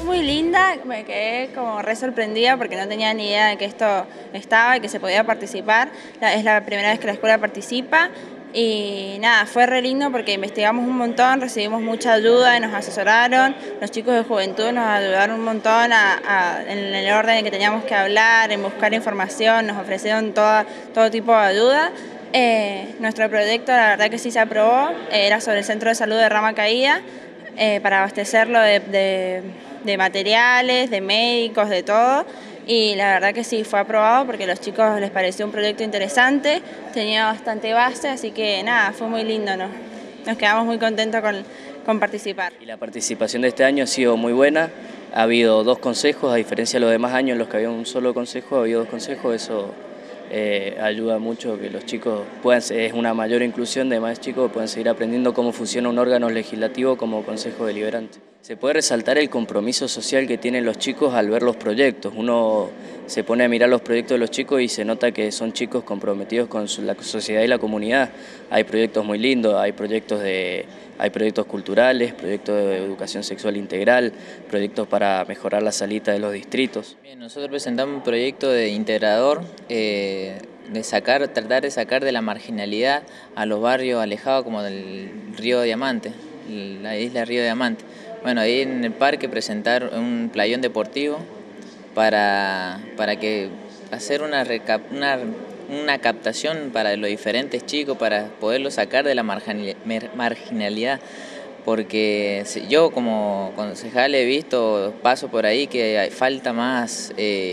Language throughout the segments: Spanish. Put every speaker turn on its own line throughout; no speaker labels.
muy linda, me quedé como re sorprendida porque no tenía ni idea de que esto estaba y que se podía participar. Es la primera vez que la escuela participa y nada, fue re lindo porque investigamos un montón, recibimos mucha ayuda y nos asesoraron. Los chicos de juventud nos ayudaron un montón en el orden en que teníamos que hablar, en buscar información, nos ofrecieron todo tipo de ayuda. Nuestro proyecto la verdad que sí se aprobó, era sobre el centro de salud de Rama Caída, para abastecerlo de materiales, de médicos, de todo, y la verdad que sí, fue aprobado porque a los chicos les pareció un proyecto interesante, tenía bastante base, así que nada, fue muy lindo, ¿no? Nos quedamos muy contentos con participar.
Y la participación de este año ha sido muy buena, ha habido 2 consejos, a diferencia de los demás años en los que había un solo consejo, ha habido 2 consejos, eso ayuda mucho que los chicos puedan, es una mayor inclusión de más chicos, puedan seguir aprendiendo cómo funciona un órgano legislativo como Consejo Deliberante. Se puede resaltar el compromiso social que tienen los chicos al ver los proyectos. Uno se pone a mirar los proyectos de los chicos y se nota que son chicos comprometidos con la sociedad y la comunidad. Hay proyectos muy lindos, hay proyectos culturales, proyectos de educación sexual integral, proyectos para mejorar la salita de los distritos.
Bien, nosotros presentamos un proyecto de integrador, tratar de sacar de la marginalidad a los barrios alejados como del Río Diamante, la isla Río Diamante. Bueno, ahí en el parque presentar un playón deportivo para que hacer una captación para los diferentes chicos, para poderlos sacar de la marginalidad, porque yo como concejal he visto, paso por ahí, que falta más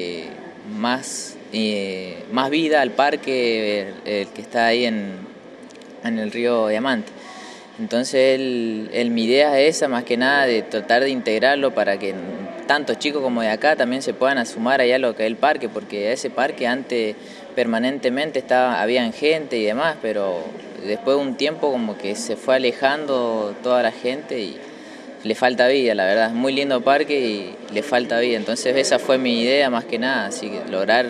vida al parque, el que está ahí en el Río Diamante. Entonces mi idea es esa, más que nada, de tratar de integrarlo para que tanto chicos como de acá también se puedan sumar allá a lo que es el parque, porque ese parque antes permanentemente había gente y demás, pero después de un tiempo como que se fue alejando toda la gente y le falta vida, la verdad. Es muy lindo parque y le falta vida, entonces esa fue mi idea más que nada, así que lograr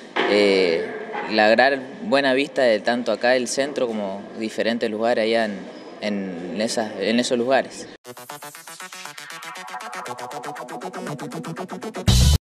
buena vista de tanto acá del centro como diferentes lugares allá en esos lugares.